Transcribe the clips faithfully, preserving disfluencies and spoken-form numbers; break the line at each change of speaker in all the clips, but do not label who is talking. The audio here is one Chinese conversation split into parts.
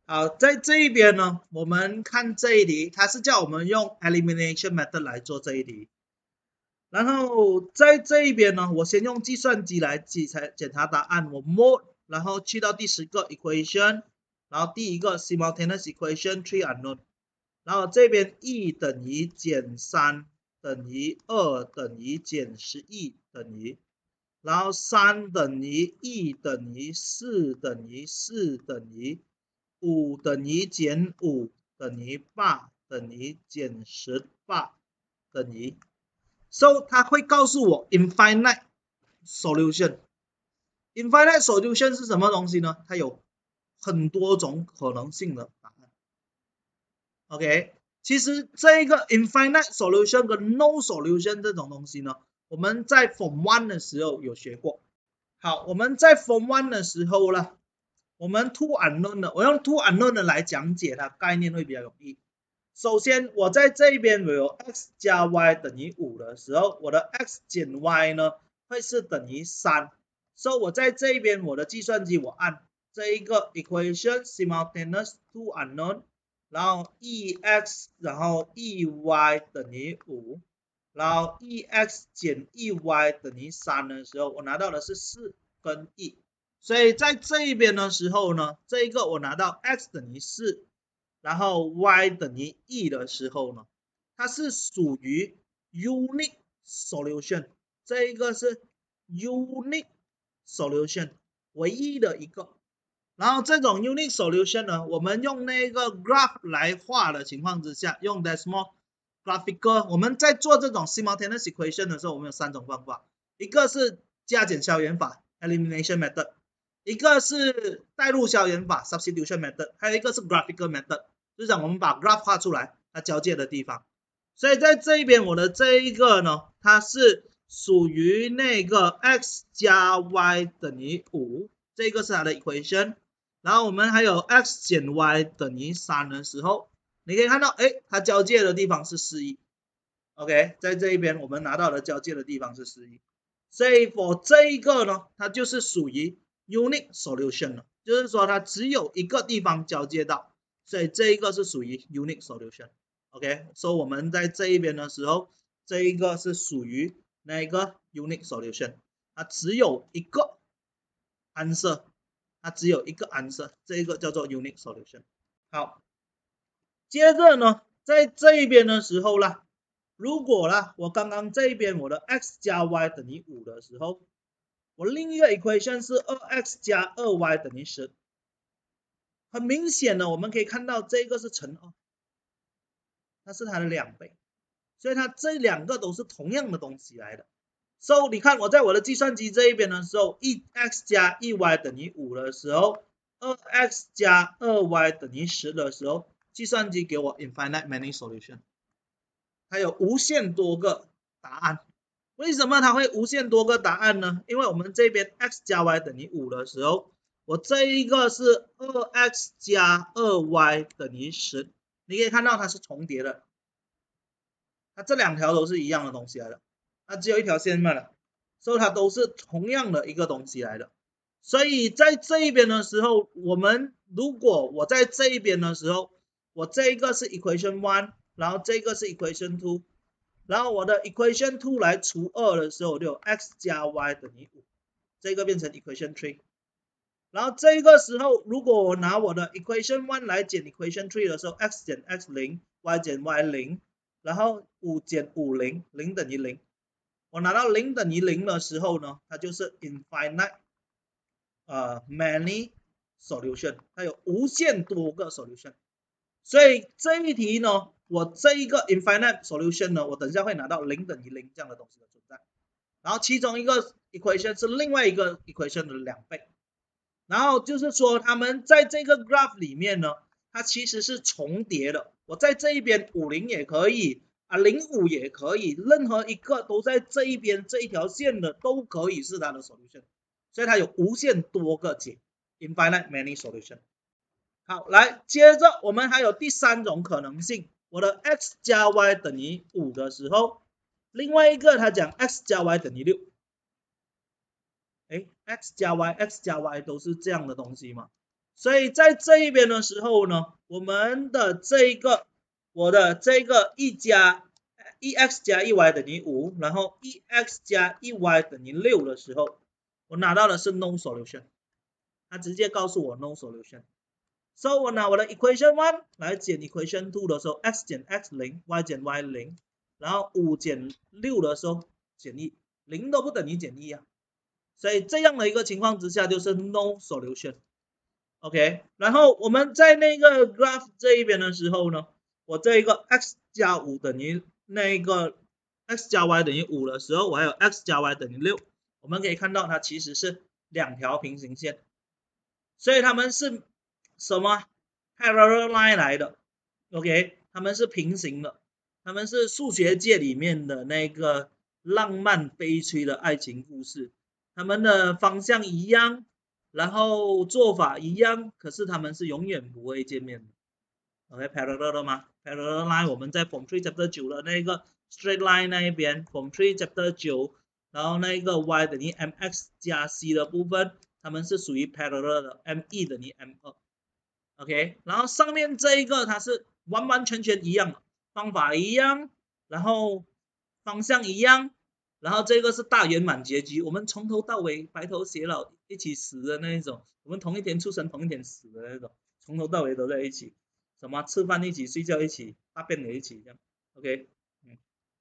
好，在这一边呢，我们看这一题，它是叫我们用 Elimination method 来做这一题。然后在这一边呢，我先用计算机来检查检查答案，我 mode， 然后去到第十个 equation， 然后第一个 simultaneous equation three unknown， 然后这边 e 等于减三等于二等于减十一等于，然后三等于 e 等于四等于四等于五等于减五等于八等于减十八等于。So 它会告诉我 infinite solution。infinite solution 是什么东西呢？它有很多种可能性的答案。OK， 其实这个 infinite solution 跟 no solution 这种东西呢，我们在 Form one 的时候有学过。好，我们在 Form one 的时候啦，我们 two unknown 的，我用 two unknown 的来讲解它，概念会比较容易。首先我在这边我有 x 加 y 等于五的时候，我的 x 减 y 呢会是等于三，所以我在这边我的计算机我按这一个 equation simultaneous two unknown， 然后 ex 然后 ey 等于五，然后 ex 减 ey 等于三的时候，我拿到的是四跟 e， 所以在这一边的时候呢，这一个我拿到 x 等于四，然后 y 等于 e 的时候呢，它是属于 unique solution， 这一个是 unique solution 唯一的一个。然后这种 unique solution 呢，我们用那个 graph 来画的情况之下，用 decimal graphical， 我们在做这种 simultaneous equation 的时候，我们有三种方法，一个是加减消减法 elimination method， 一个是代入消减法 substitution method， 还有一个是 graphical method， 就是讲我们把 graph 画出来它交界的地方。所以在这一边我的这一个呢，它是属于那个 x 加 y 等于五，这个是它的 equation， 然后我们还有 x 减 y 等于三的时候，你可以看到诶它交界的地方是四一 OK， 在这一边我们拿到的交界的地方是四一，所以 for 这一个呢，它就是属于 unique solution 了，就是说它只有一个地方交界到，所以这一个是属于 unique solution。 OK， 所以我们在这一边的时候，这一个是属于那个 unique solution， 它只有一个 answer， 它只有一个 answer， 这一个叫做 unique solution。 好，接着呢在这一边的时候啦，如果啦我刚刚这一边我的 x 加 y 等于五的时候，我另一个 equation 是 二 x 加 二 y 等于十，很明显的我们可以看到这个是乘二，它是它的两倍，所以它这两个都是同样的东西来的。So 你看我在我的计算机这一边的时候， 一 x 加 一 y 等于五的时候， 二 x 加 二 y 等于十的时候，计算机给我 infinite many solution， 它有无限多个答案。为什么它会无限多个答案呢？因为我们这边 x 加 y 等于五的时候，我这一个是 二 x 加 二 y 等于十，你可以看到它是重叠的，它这两条都是一样的东西来的，它只有一条线了，所以它都是同样的一个东西来的。所以在这一边的时候，我们如果我在这一边的时候，我这一个是 equation one， 然后这个是 equation two， 然后我的 equation two 来除二的时候，我就有 x 加 y 等于五，这个变成 equation three。 然后这个时候如果我拿我的 equation one 来减 equation three 的时候， x 减 x 零， y 减 y 零，然后五减五零，零等于零，我拿到零等于零的时候呢，它就是 infinite、呃、many solution， 它有无限多个 solution。 所以这一题呢，我这一个 infinite solution 呢，我等一下会拿到零等于零这样的东西的存在，然后其中一个 equation 是另外一个 equation 的两倍，然后就是说他们在这个 graph 里面呢，它其实是重叠的，我在这一边五十也可以啊，零五也可以，任何一个都在这一边这一条线的都可以是它的 solution， 所以它有无限多个解 infinite many solution。 好，来接着我们还有第三种可能性，我的 x 加 y 等于五的时候，另外一个他讲 x 加 y 等于六，诶 x 加 y x 加 y 都是这样的东西嘛， 所以在这一边的时候呢，我们的这一个我的这个一加一 x 加一 y 等于五，然后一 x 加一 y 等于六的时候，我拿到的是 no solution， 它直接告诉我 no solution。所以我拿我的 equation one 来减 equation two 的时候 ，x 减 x 零 ，y 减 y 零，然后五减六的时候减一，零都不等于减一啊。所以这样的一个情况之下就是 no solution。OK， 然后我们在那个 graph 这一边的时候呢，我这一个 x 加五等于那个 x 加 y 等于五的时候，我还有 x 加 y 等于六，我们可以看到它其实是两条平行线，所以它们是什么 parallel line 来的 ，OK， 它们是平行的，它们是数学界里面的那个浪漫悲催的爱情故事，它们的方向一样。然后做法一样，可是他们是永远不会见面的。OK， parallel 的吗 ？parallel line 我们在 form three chapter 九的那个 straight line 那一边 ，form three chapter 九，然后那个 y 等于 mx 加 c 的部分，它们是属于 parallel 的 ，me 等于 m 二。OK， 然后上面这一个它是完完全全一样的，方法一样，然后方向一样。然后这个是大圆满结局，我们从头到尾白头偕老一起死的那一种，我们同一天出生同一天死的那种，从头到尾都在一起，什么吃饭一起睡觉一起大便也一起这样 ，OK， 嗯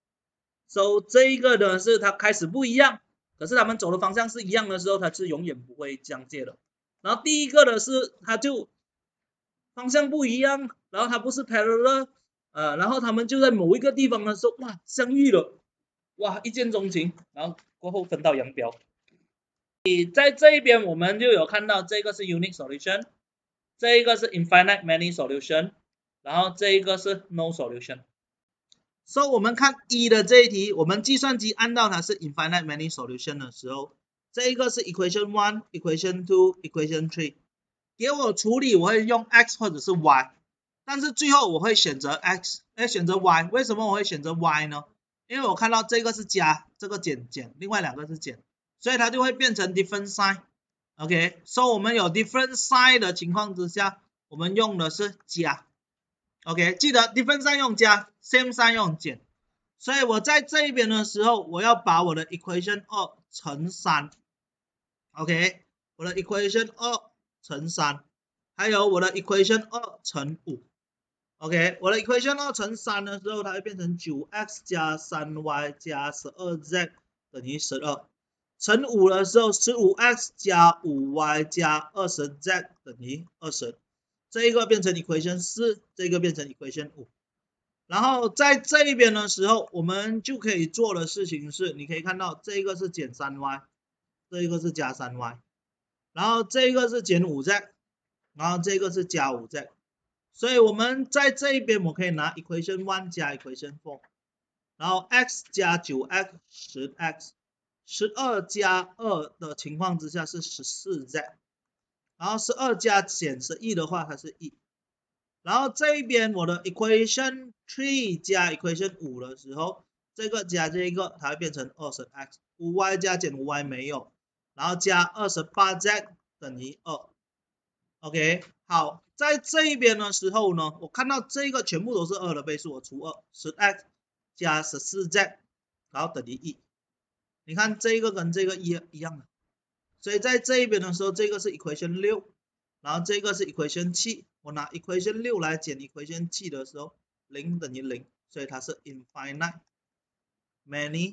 ，so 这一个呢是它开始不一样，可是他们走的方向是一样的时候，它是永远不会相介的。然后第一个的是它就方向不一样，然后它不是 parallel， 呃，然后他们就在某一个地方的时候哇相遇了。哇，一见钟情，然后过后分道扬镳。在这一边我们就有看到这个是 unique solution， 这一个是 infinite many solution， 然后这一个是 no solution。所以我们看一的这一题，我们计算机按到它是 infinite many solution 的时候，这一个是 equation one、equation two、equation three， 给我处理我会用 x 或者是 y， 但是最后我会选择 x， 哎选择 y， 为什么我会选择 y 呢？因为我看到这个是加，这个减减，另外两个是减，所以它就会变成 different sign。OK， 所以我们有 different sign 的情况之下，我们用的是加。OK， 记得 different sign 用加 ，same sign 用减。所以我在这一边的时候，我要把我的 equation 二乘三。OK， 我的 equation 二乘三，还有我的 equation 二乘五。OK， 我的 equation 二乘三的时候，它会变成 九 x 加 三 y 加 十二 z 等于十二，乘五的时候 十五 x 加 五 y 加 二十 z 等于二十，这一个变成 equation 四，这个变成 equation 五。然后在这一边的时候，我们就可以做的事情是，你可以看到这一个是减 三 y， 这一个是加 三 y， 然后这个是减 五 z， 然后这个是加 五 z。所以我们在这一边我可以拿 equation one 加 equation four， 然后 x 加 九 x 十 x， 十二加二的情况之下是 十四 z， 然后十二加减十一的话它是一，然后这一边我的 equation three 加 equation 五的时候，这个加这个它会变成 二十 x， 五 y 加减五 y 没有，然后加 二十八 z 等于二。OK， 好，在这一边的时候呢，我看到这个全部都是二的倍数，我除二 十 x 加 十四 z， 然后等于一。你看这个跟这个一一样的，所以在这一边的时候，这个是 equation 六，然后这个是 equation 七，我拿 equation 六来减 equation 七的时候，零等于零，所以它是 infinite many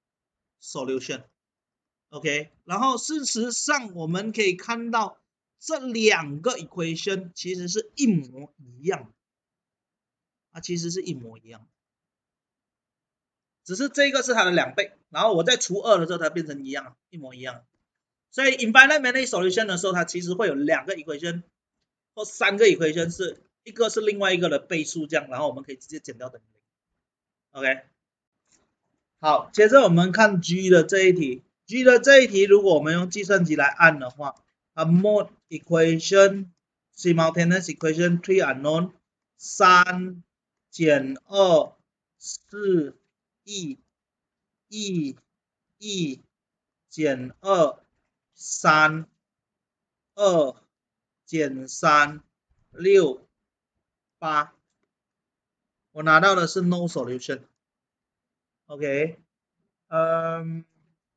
solution。OK， 然后事实上我们可以看到这两个 equation 其实是一模一样，它其实是一模一样，只是这个是它的两倍，然后我再除二的时候它变成一样，一模一样。所以 infinite many solution 的时候，它其实会有两个 equation 或三个 equation， 是一个是另外一个的倍数这样，然后我们可以直接减掉等于零。OK， 好，接着我们看 G 的这一题 ，G 的这一题如果我们用计算机来按的话，啊 mode equation simultaneous equation three unknown 三减二四 e e e 减二三二减三六八，我拿到的是 no solution。OK， 嗯，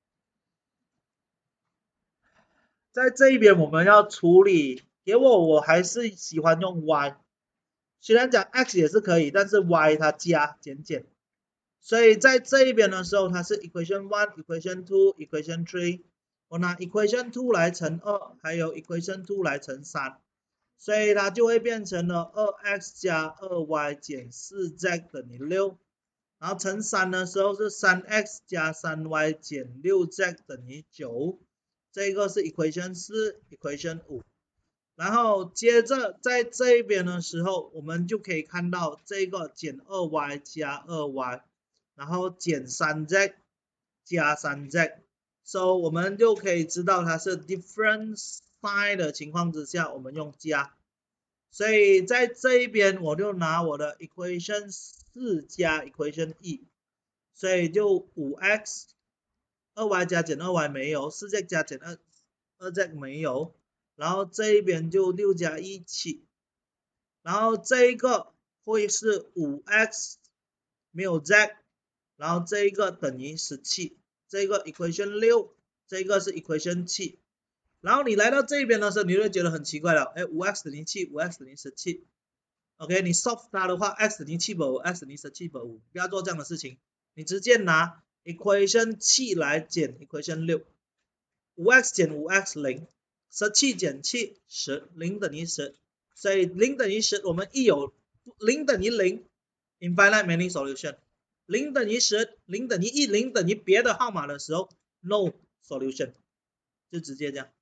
在这一边我们要处理，给我我还是喜欢用 y， 虽然讲 x 也是可以，但是 y 它加减减，所以在这一边的时候它是 equation one、equation two、equation three， 我拿 equation two 来乘二，还有 equation two 来乘三，所以它就会变成了 二 x 加 二 y 减 四 z 等于六，然后乘三的时候是 三 x 加 三 y 减 六 z 等于九，这个是 equation 四 equation 五，然后接着在这一边的时候我们就可以看到这个减 二 y 加 二 y， 然后减 三 z 加 三 z， 所以我们就可以知道它是 different sign 的情况之下我们用加，所以在这一边我就拿我的 equation 四加 equation 一，所以就 五 x， 二 y 加减二 y 没有， 四 z 加减二 二 z 没有，然后这一边就六加一七，然后这一个会是 五 x 没有 z， 然后这一个等于十七，这个 equation 六，这个是 equation 七，然后你来到这边的时候你就会觉得很奇怪了，哎 五 x 等于七 五 x 等于十七， OK 你 solve 它的话 x 等于七百五 x 等于十七百五，不要做这样的事情，你直接拿 equation 七来减 equation 六， 五 x 减五 x 零， 十七减七 十， 零等于十，所以零等于十我们一有零等于零 infinite many solution， 零等于十，零等于一，零等于别的号码的时候 no solution， 就直接这样。